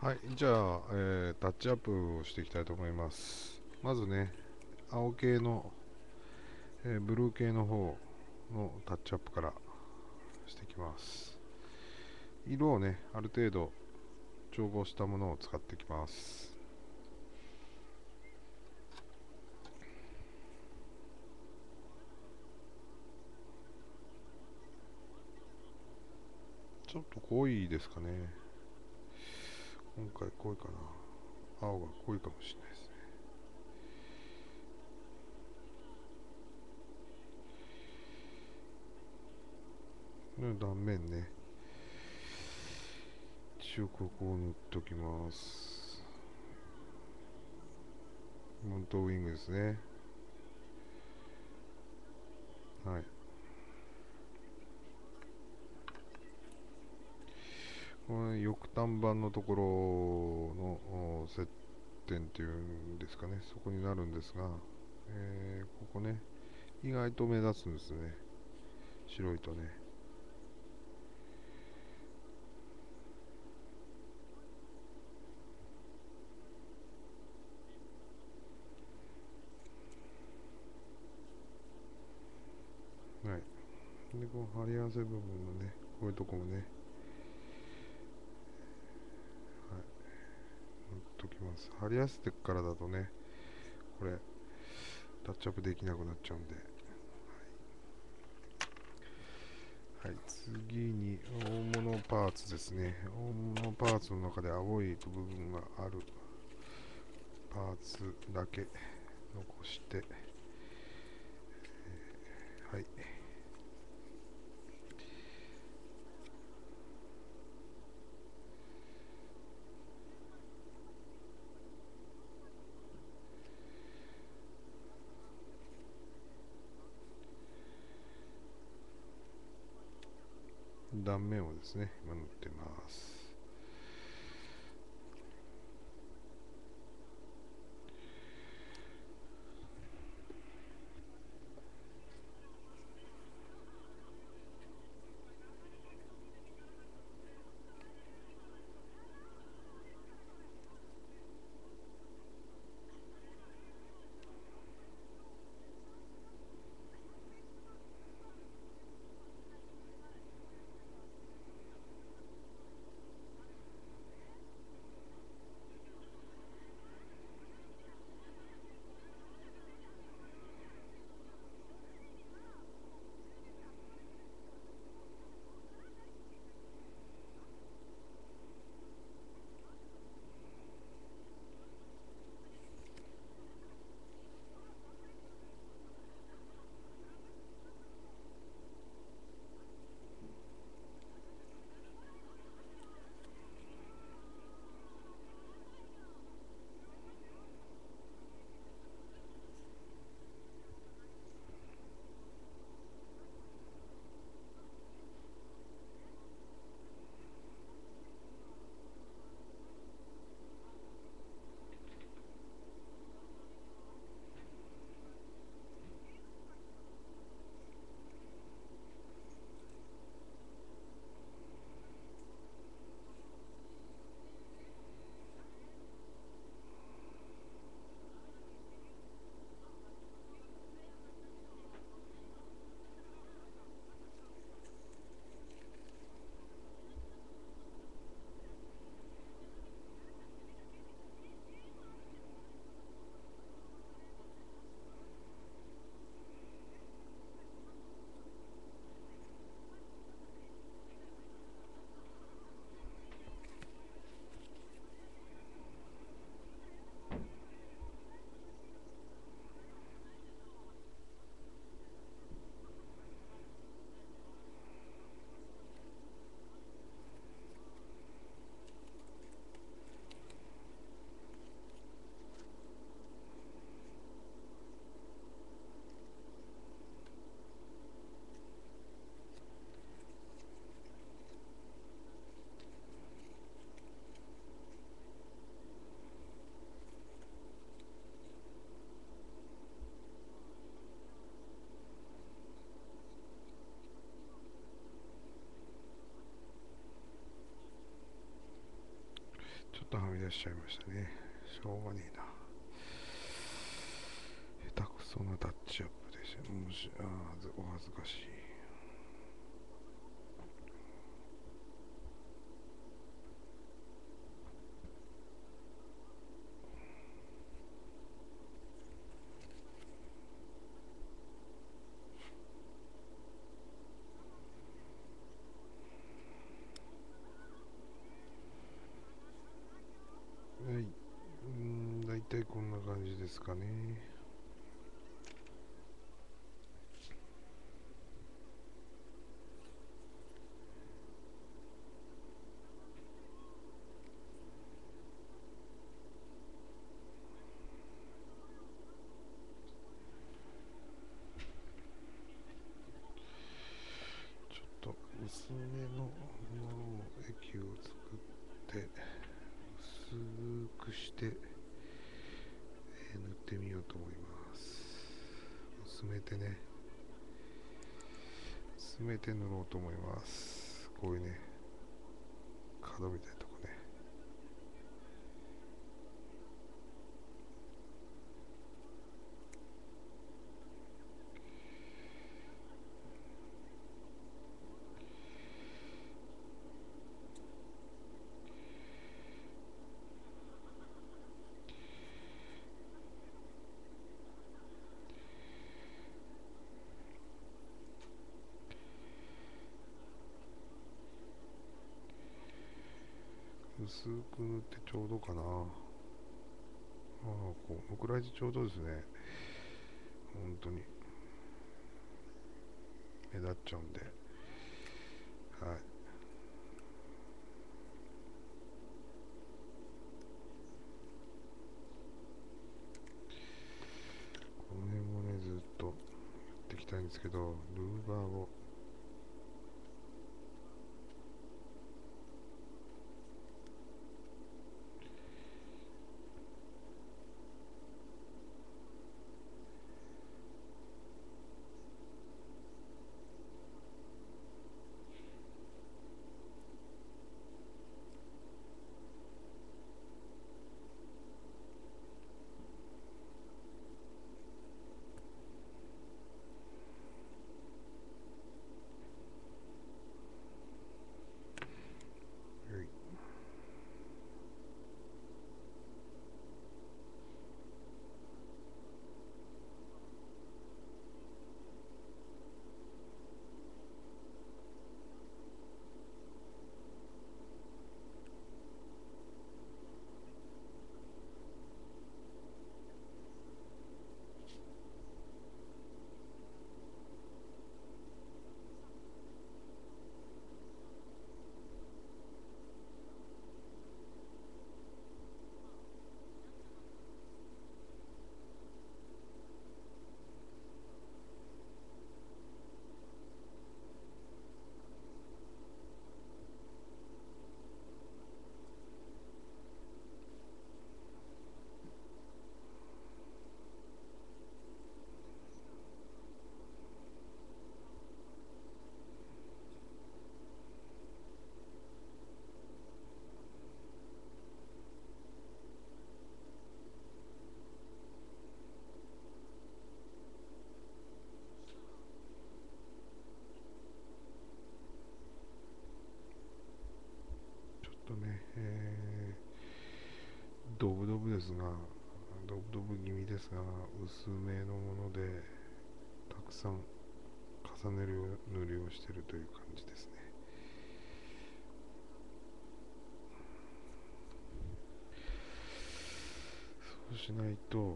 はい、じゃあ、タッチアップをしていきたいと思います。まずね、青系の、ブルー系の方のタッチアップからしていきます。色をね、ある程度調合したものを使っていきます。ちょっと濃いですかね。今回濃いかな。青が濃いかもしれないですね。断面ね、一応ここを塗っておきます。モントウィングですね。はい。この翼端板のところの接点っていうんですかね、そこになるんですが、ここね、意外と目立つんですね、白いとね。はい。で、この貼り合わせ部分のね、こういうとこもね、はい、塗っときます。貼り合わせてからだとね、これ、タッチアップできなくなっちゃうんで。はい、次に大物パーツですね。大物パーツの中で青い部分があるパーツだけ残して、はい、断面をですね、今塗ってます。 ちょっとはみ出しちゃいましたね。しょうがねえな。下手くそなタッチアップですよ。お恥ずかしい。はい。だいたいこんな感じですかね。ちょっと薄めの液を作って薄くして塗ってみようと思います。薄めてね、薄めて塗ろうと思います。こういうね、角みたいなとこね。薄く塗ってちょうどかな。このくらいでちょうどですね。本当に目立っちゃうんで、はい。この辺もね、ずっとやっていきたいんですけど、ルーバーをちょっとね、ドブドブですが、ドブドブ気味ですが、薄めのものでたくさん重ねる塗りをしているという感じですね。そうしないとう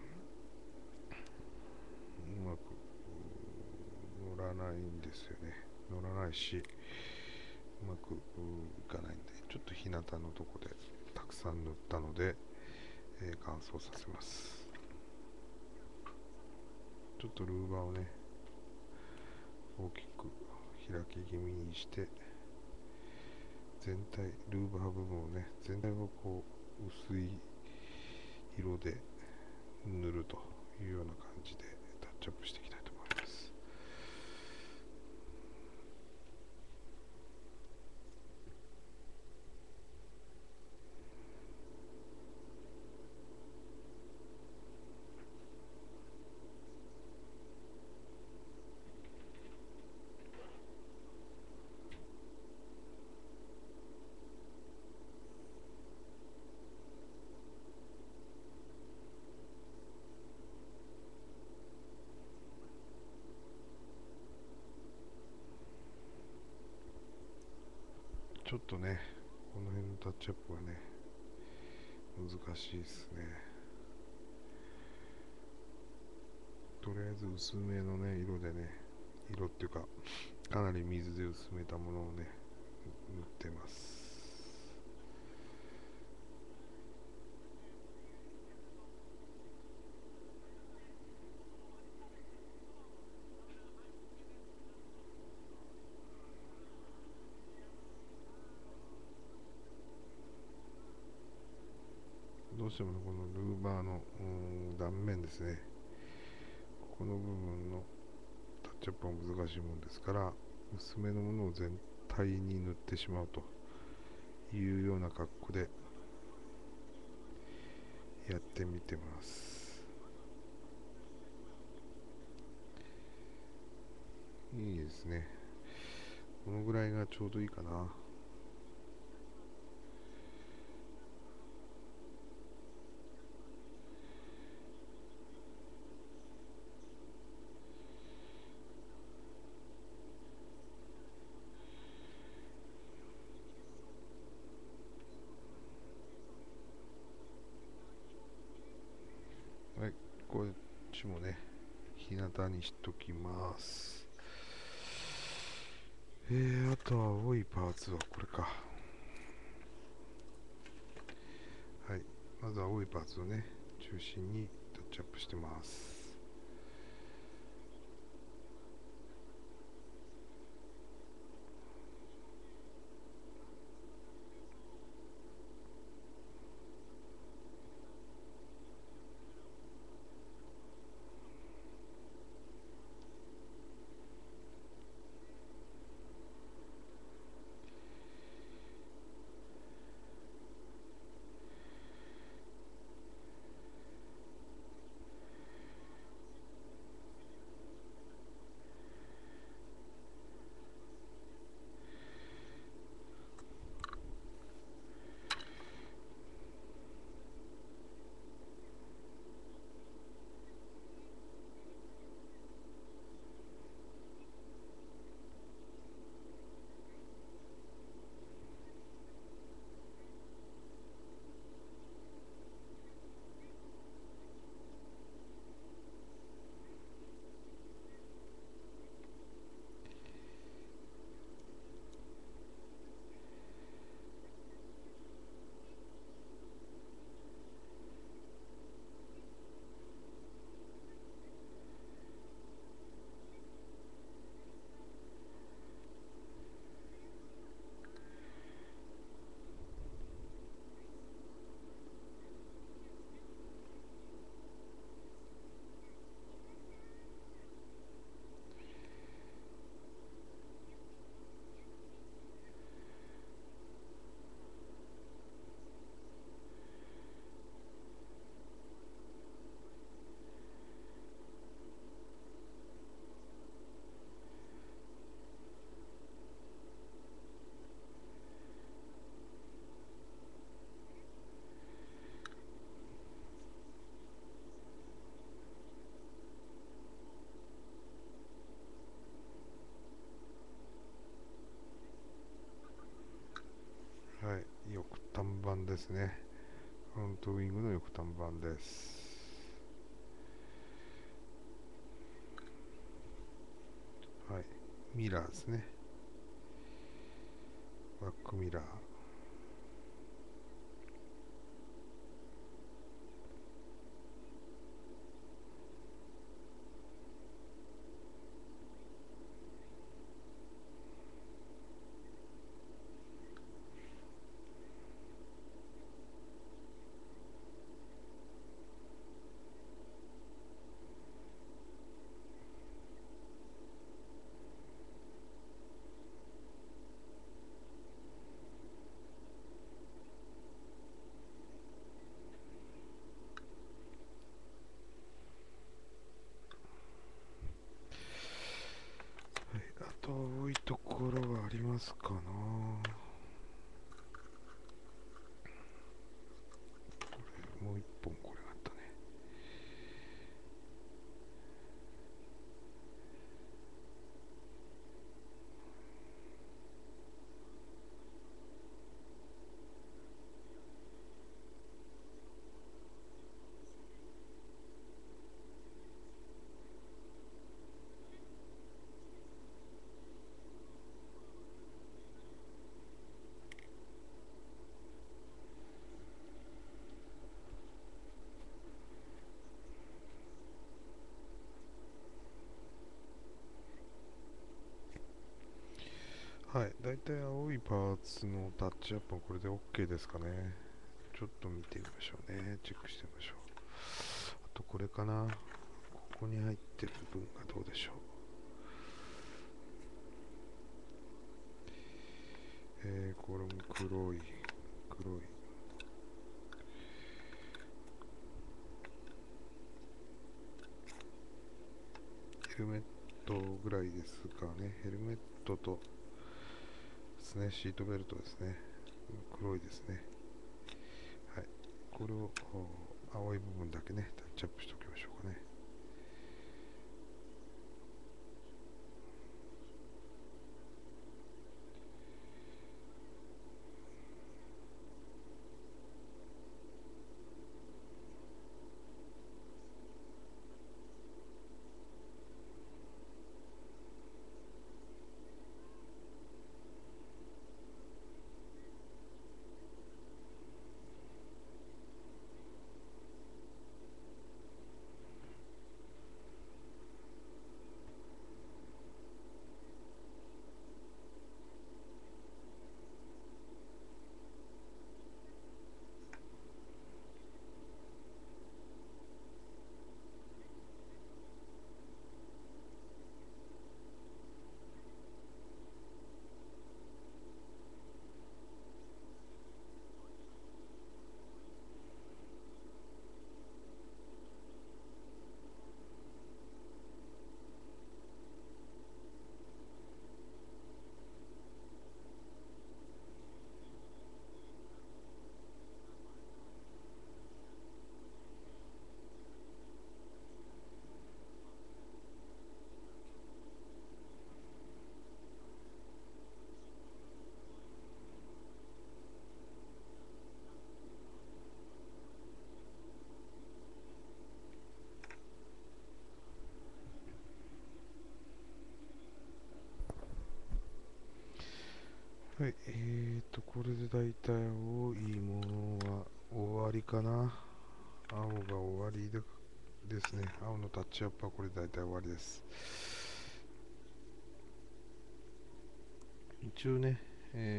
まく乗らないんですよね。乗らないし、うまくいかないんで、ちょっと日向のとこでたくさん塗ったので、乾燥させます。ちょっとルーバーをね、大きく開き気味にして、全体、ルーバー部分をね、全体をこう薄い色で塗るというような感じでタッチアップしていきたいと思います。 ちょっとね、この辺のタッチアップがね、難しいですね。とりあえず薄めのね、色でね、色っていうか、かなり水で薄めたものをね、塗ってます。どうしてもこのルーバーの断面ですね、この部分のタッチアップは難しいもんですから、薄めのものを全体に塗ってしまうというような格好でやってみてます。いいですね。このぐらいがちょうどいいかな。はい、こっちもね、日向にしときます。あとは青いパーツはこれか。はい、まず青いパーツをね、中心にタッチアップしてます。はい、翼端板ですね。フロントウィングの翼端板です。はい、ミラーですね。バックミラー。 はい、だいたい青いパーツのタッチアップはこれで OK ですかね。ちょっと見てみましょうね。チェックしてみましょう。あとこれかな。ここに入ってる部分がどうでしょう。これも黒い。ヘルメットぐらいですかね。ヘルメットとですね、シートベルトですね。黒いですね。はい。これを青い部分だけね、タッチアップしておきましょうかね。はい、これでだいたい青いものは終わりかな。青が終わりですね。青のタッチアップはこれでだいたい終わりです。一応ね、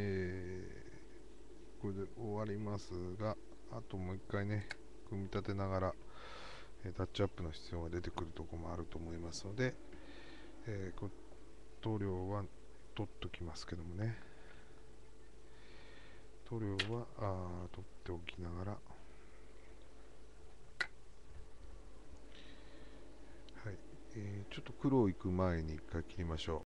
これで終わりますが、あともう一回ね、組み立てながら、タッチアップの必要が出てくるところもあると思いますので、塗料は取っときますけどもね。塗料は取っておきながら、はいちょっと黒をいく前に一回切りましょう。